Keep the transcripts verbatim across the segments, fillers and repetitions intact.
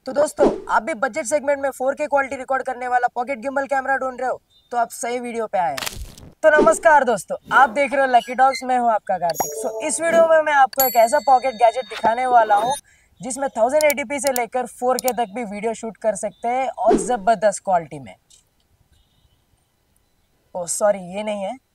तो दोस्तों, आप भी बजट सेगमेंट में फोर के क्वालिटी रिकॉर्ड करने वाला पॉकेट गिम्बल कैमरा ढूंढ रहे हो तो आप सही वीडियो पे आए हैं। तो नमस्कार दोस्तों, आप देख रहे हो लकी डॉग्स। मैं हूं आपका कार्तिक। सो इस वीडियो में मैं आपको एक ऐसा पॉकेट गैजेट दिखाने वाला हूं जिसमें थाउजेंड एटी पी से लेकर फोर के तक भी वीडियो शूट कर सकते हैं और जबरदस्त क्वालिटी में। ओ सॉरी, ये नहीं है।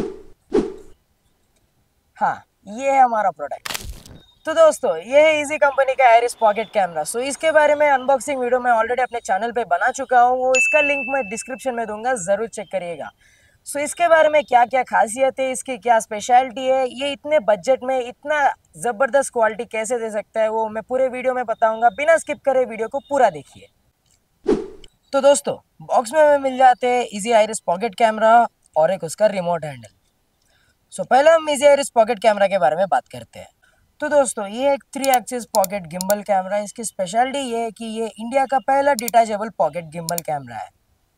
हाँ, ये है हमारा प्रोडक्ट। तो दोस्तों, ये है इजी कंपनी का आइरिस पॉकेट कैमरा। सो इसके बारे में अनबॉक्सिंग वीडियो मैं ऑलरेडी अपने चैनल पे बना चुका हूँ, वो इसका लिंक मैं डिस्क्रिप्शन में दूंगा, जरूर चेक करिएगा। सो इसके बारे में क्या क्या खासियत है, इसकी क्या स्पेशलिटी है, ये इतने बजट में इतना जबरदस्त क्वालिटी कैसे दे सकता है, वो मैं पूरे वीडियो में बताऊंगा। बिना स्किप करे वीडियो को पूरा देखिए। तो दोस्तों, बॉक्स में हमें मिल जाते हैं इजी आइरिस पॉकेट कैमरा और एक उसका रिमोट हैंडल। सो पहले हम इजी आइरिस पॉकेट कैमरा के बारे में बात करते हैं। तो दोस्तों, ये एक three axis pocket gimbal camera है। इसकी स्पेशलिटी ये है कि ये इंडिया का पहला डिटैचेबल पॉकेट गिम्बल कैमरा है।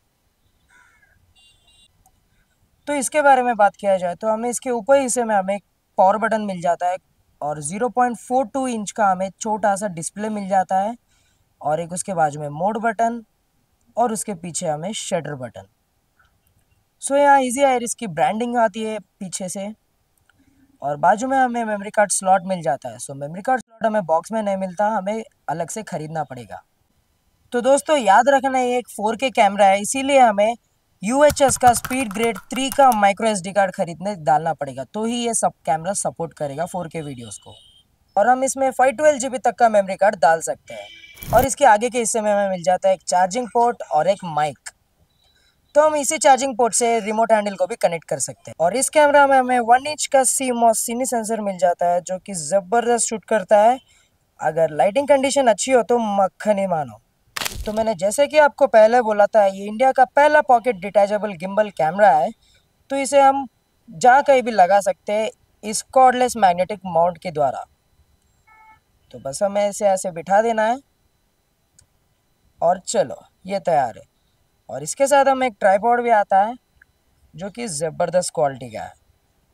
तो इसके बारे में बात किया जाए तो हमें इसके ऊपर हिस्से में हमें एक पावर बटन मिल जाता है और zero point four two inch का हमें छोटा सा डिस्प्ले मिल जाता है और एक उसके बाजू में मोड बटन और उसके पीछे हमें शटर बटन। सो यहाँ इजी आइरिस की ब्रांडिंग आती है पीछे से और बाजू में हमें मेमोरी कार्ड स्लॉट मिल जाता है। सो मेमोरी कार्ड स्लॉट हमें बॉक्स में नहीं मिलता, हमें अलग से खरीदना पड़ेगा। तो दोस्तों, याद रखना ये एक फोर के कैमरा है, इसीलिए हमें यू एच एस का स्पीड ग्रेड थ्री का माइक्रो एस डी कार्ड खरीदने डालना पड़ेगा, तो ही ये सब कैमरा सपोर्ट करेगा फोर के वीडियोस को। और हम इसमें फाइव ट्वेल्व जी बी तक का मेमोरी कार्ड डाल सकते हैं। और इसके आगे के हिस्से में हमें मिल जाता है एक चार्जिंग पोर्ट और एक माइक। तो हम इसी चार्जिंग पोर्ट से रिमोट हैंडल को भी कनेक्ट कर सकते हैं। और इस कैमरा में हमें वन इंच का सी मॉस सीनी सेंसर मिल जाता है जो कि ज़बरदस्त शूट करता है। अगर लाइटिंग कंडीशन अच्छी हो तो मक्खन ही मानो। तो मैंने जैसे कि आपको पहले बोला था, ये इंडिया का पहला पॉकेट डिटैचेबल गिम्बल कैमरा है। तो इसे हम जहाँ कहीं भी लगा सकते हैं इस कॉर्डलेस मैग्नेटिक माउंट के द्वारा। तो बस हमें इसे ऐसे बिठा देना है और चलो, ये तैयार है। और इसके साथ हमें एक ट्राइपॉड भी आता है जो कि ज़बरदस्त क्वालिटी का है।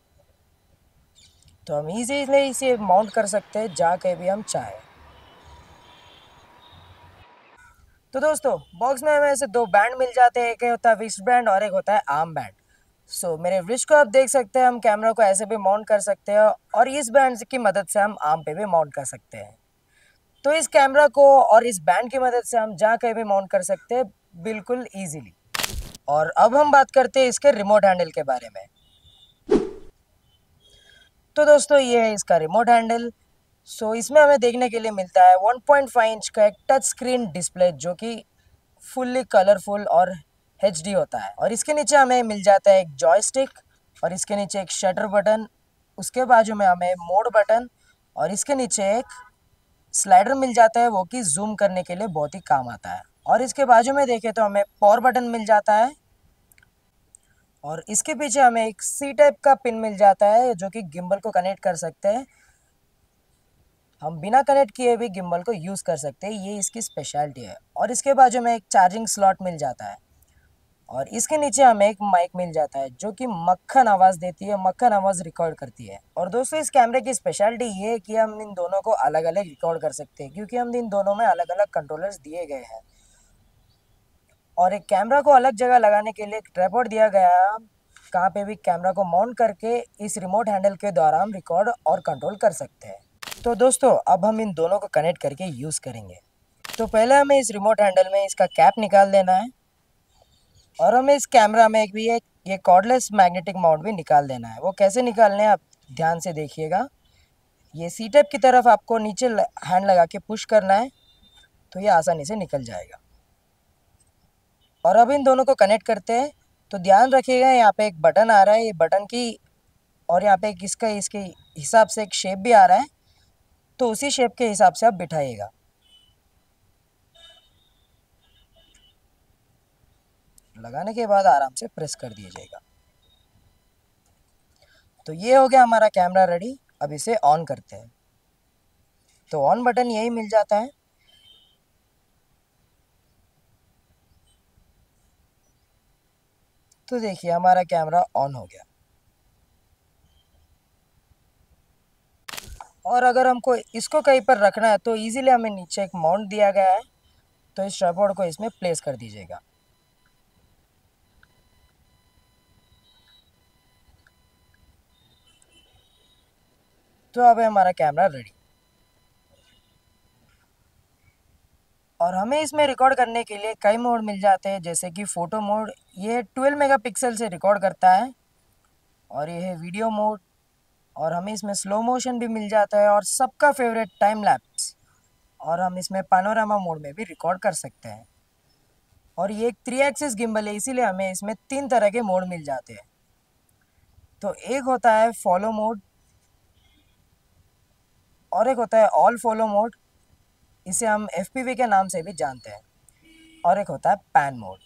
तो हम इजीली इसे माउंट कर सकते हैं जहाँ कहीं भी हम चाहें। तो दोस्तों, बॉक्स में हमें ऐसे दो बैंड मिल जाते हैं, एक होता है रिस्ट बैंड और एक होता है आर्म बैंड। सो so, मेरे रिस्ट को आप देख सकते हैं, हम कैमरा को ऐसे भी माउंट कर सकते हैं और इस बैंड की मदद से हम आर्म पे भी माउंट कर सकते हैं। तो इस कैमरा को और इस बैंड की मदद से हम जहाँ कहीं भी माउंट कर सकते हैं, बिल्कुल ईजिली। और अब हम बात करते हैं इसके रिमोट हैंडल के बारे में। तो दोस्तोो, ये है इसका रिमोट हैंडल। सो इसमें हमें देखने के लिए मिलता है वन पॉइंट फाइव इंच का एक टच स्क्रीन डिस्प्ले जो कि फुल्ली कलरफुल और एच डी होता है। और इसके नीचे हमें मिल जाता है एक जॉयस्टिक और इसके नीचे एक शटर बटन, उसके बाजू में हमें मोड बटन और इसके नीचे एक स्लाइडर मिल जाता है, वो कि जूम करने के लिए बहुत ही काम आता है। और इसके बाजू में देखें तो हमें पावर बटन मिल जाता है और इसके पीछे हमें एक सी टाइप का पिन मिल जाता है जो कि गिम्बल को कनेक्ट कर सकते हैं। हम बिना कनेक्ट किए भी गिम्बल को यूज़ कर सकते हैं, ये इसकी स्पेशलिटी है। और इसके बाजू में एक चार्जिंग स्लॉट मिल जाता है और इसके नीचे हमें एक माइक मिल जाता है जो कि मक्खन आवाज़ देती है, मक्खन आवाज़ रिकॉर्ड करती है। और दोस्तों, इस कैमरे की स्पेशलिटी ये है कि हम इन दोनों को अलग अलग रिकॉर्ड कर सकते हैं क्योंकि हम इन दोनों में अलग अलग कंट्रोलर्स दिए गए हैं। और एक कैमरा को अलग जगह लगाने के लिए एक ट्राइपॉड दिया गया है, कहाँ पे भी कैमरा को माउंट करके इस रिमोट हैंडल के द्वारा हम रिकॉर्ड और कंट्रोल कर सकते हैं। तो दोस्तों, अब हम इन दोनों को कनेक्ट करके यूज़ करेंगे। तो पहले हमें इस रिमोट हैंडल में इसका कैप निकाल देना है और हमें इस कैमरा में एक भी एक ये कॉर्डलेस मैग्नेटिक माउंट भी निकाल देना है। वो कैसे निकालने हैं आप ध्यान से देखिएगा। ये सी टेप की तरफ आपको नीचे हैंड लगा के पुश करना है तो ये आसानी से निकल जाएगा। और अब इन दोनों को कनेक्ट करते हैं। तो ध्यान रखिएगा, यहाँ पे एक बटन आ रहा है, ये बटन की और यहाँ पे एक इसका इसके हिसाब से एक शेप भी आ रहा है, तो उसी शेप के हिसाब से आप बिठाइएगा। लगाने के बाद आराम से प्रेस कर दीजिएगा। तो ये हो गया हमारा कैमरा रेडी। अब इसे ऑन करते हैं। तो ऑन बटन यही मिल जाता है। तो देखिए, हमारा कैमरा ऑन हो गया। और अगर हमको इसको कहीं पर रखना है तो इजीली हमें नीचे एक माउंट दिया गया है, तो इस ट्राइपॉड को इसमें प्लेस कर दीजिएगा। तो अब है हमारा कैमरा रेडी। और हमें इसमें रिकॉर्ड करने के लिए कई मोड मिल जाते हैं, जैसे कि फ़ोटो मोड, ये ट्वेल्व मेगापिक्सल से रिकॉर्ड करता है। और ये है वीडियो मोड, और हमें इसमें स्लो मोशन भी मिल जाता है, और सबका फेवरेट टाइम लैप्स। और हम इसमें पैनोरामा मोड में भी रिकॉर्ड कर सकते हैं। और ये एक थ्री एक्सिस गिम्बल है, इसीलिए हमें इसमें तीन तरह के मोड मिल जाते हैं। तो एक होता है फॉलो मोड, और एक होता है ऑल फॉलो मोड, इसे हम एफ पी वी के नाम से भी जानते हैं। और एक होता है पैन मोड,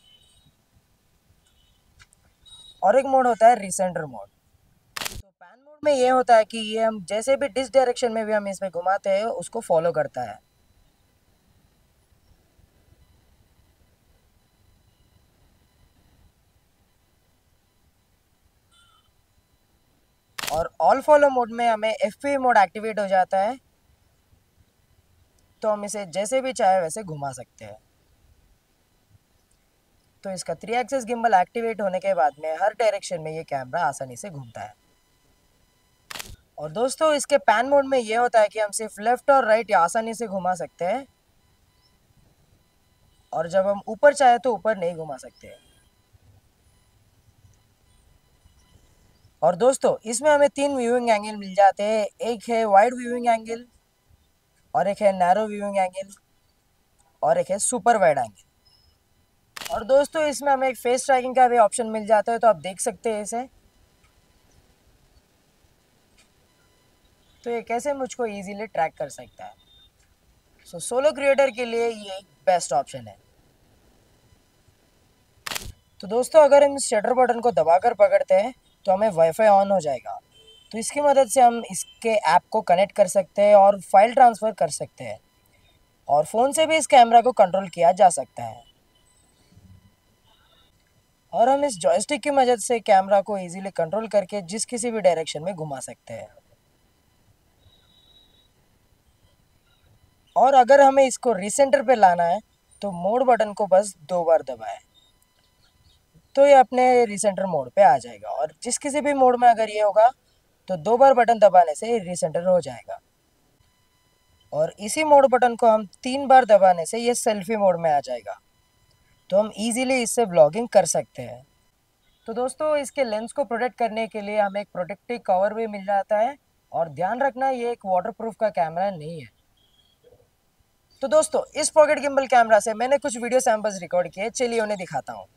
और एक मोड होता है रिसेंटर मोड। तो पैन मोड में ये होता है कि ये हम जैसे भी जिस डायरेक्शन में भी हम इसमें घुमाते हैं उसको फॉलो करता है। और ऑल फॉलो मोड में हमें F P V mode activate हो जाता है, तो हम इसे जैसे भी चाहे वैसे घुमा सकते हैं। तो इसका थ्री एक्सिस गिम्बल एक्टिवेट होने के बाद में हर डायरेक्शन में ये कैमरा आसानी से घूमता है। और दोस्तों इसके पैन मोड में ये होता है कि हम सिर्फ लेफ्ट और राइट आसानी से घुमा सकते हैं, और जब हम ऊपर चाहे तो ऊपर नहीं घुमा सकते। और दोस्तों इसमें हमें तीन व्यूइंग एंगल मिल जाते हैं, एक है वाइड व्यूइंग एंगल, और एक है नैरो व्यूइंग एंगल, और एक है सुपर वाइड एंगल। और दोस्तों इसमें हमें एक फेस ट्रैकिंग का भी ऑप्शन मिल जाता है, तो आप देख सकते हैं इसे। तो ये कैसे मुझको इजीली ट्रैक कर सकता है। सो सोलो क्रिएटर के लिए ये एक बेस्ट ऑप्शन है। तो दोस्तों अगर हम इस शटर बटन को दबाकर पकड़ते हैं तो हमें वाईफाई ऑन हो जाएगा। तो इसकी मदद से हम इसके ऐप को कनेक्ट कर सकते हैं और फाइल ट्रांसफ़र कर सकते हैं, और फ़ोन से भी इस कैमरा को कंट्रोल किया जा सकता है। और हम इस जॉयस्टिक की मदद से कैमरा को इजीली कंट्रोल करके जिस किसी भी डायरेक्शन में घुमा सकते हैं। और अगर हमें इसको रिसेंटर पे लाना है तो मोड बटन को बस दो बार दबाएं, तो ये अपने रिसेंटर मोड पे आ जाएगा। और जिस किसी भी मोड में अगर ये होगा तो दो बार बटन दबाने से रिसेंटर हो जाएगा। और इसी मोड बटन को हम तीन बार दबाने से ये सेल्फी मोड में आ जाएगा, तो हम इजीली इससे ब्लॉगिंग कर सकते हैं। तो दोस्तों इसके लेंस को प्रोटेक्ट करने के लिए हमें एक प्रोटेक्टिव कवर भी मिल जाता है, और ध्यान रखना ये एक वाटरप्रूफ का कैमरा नहीं है। तो दोस्तों इस पॉकेट गिम्बल कैमरा से मैंने कुछ वीडियो सैंपल्स रिकॉर्ड किए, चलिए उन्हें दिखाता हूँ।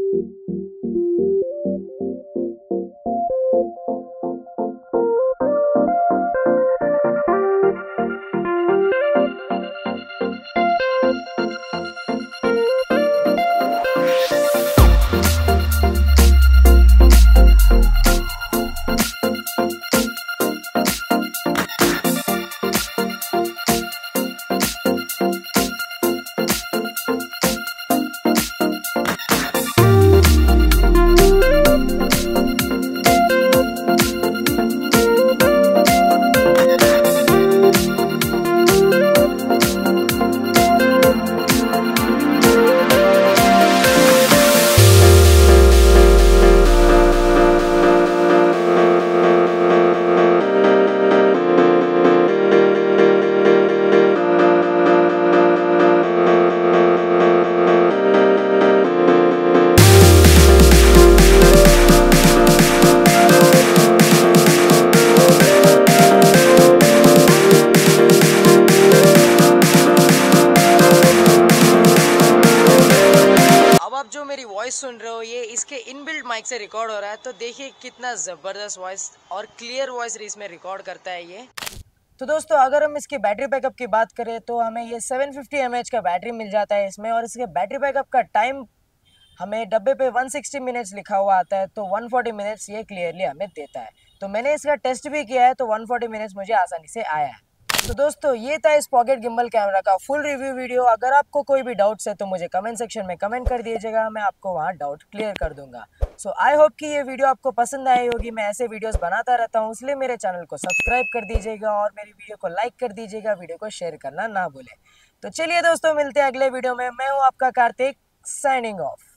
जो मेरी वॉइस सुन रहे हो ये इसके इनबिल्ट माइक से रिकॉर्ड हो रहा है, तो देखिए कितना ज़बरदस्त वॉइस और क्लियर वॉइस इसमें रिकॉर्ड करता है ये। तो दोस्तों अगर हम इसकी बैटरी बैकअप की बात करें तो हमें ये सेवन फिफ्टी एम एच का बैटरी मिल जाता है इसमें, और इसके बैटरी बैकअप का टाइम हमें डब्बे पे वन सिक्सटी मिनट्स लिखा हुआ आता है, तो वन फोर्टी मिनट्स ये क्लियरली हमें देता है। तो मैंने इसका टेस्ट भी किया है, तो वन फोर्टी मिनट्स मुझे आसानी से आया है। तो दोस्तों ये था इस पॉकेट गिम्बल कैमरा का फुल रिव्यू वीडियो। अगर आपको कोई भी डाउट्स है तो मुझे कमेंट सेक्शन में कमेंट कर दीजिएगा, मैं आपको वहाँ डाउट क्लियर कर दूंगा। सो आई होप कि ये वीडियो आपको पसंद आई होगी। मैं ऐसे वीडियोस बनाता रहता हूँ, इसलिए मेरे चैनल को सब्सक्राइब कर दीजिएगा और मेरी वीडियो को लाइक कर दीजिएगा, वीडियो को शेयर करना ना भूलें। तो चलिए दोस्तों, मिलते हैं अगले वीडियो में। मैं हूँ आपका कार्तिक, साइनिंग ऑफ।